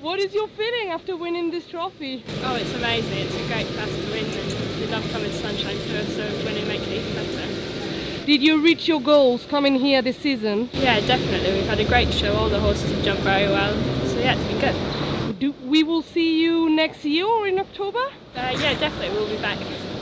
What is your feeling after winning this trophy? Oh, it's amazing. It's a great class to win, and we love coming to Sunshine Tour, so winning makes it even better. Did you reach your goals coming here this season? Yeah, definitely. We've had a great show. All the horses have jumped very well. So yeah, it's been good. We will see you next year or in October? Yeah, definitely. We'll be back.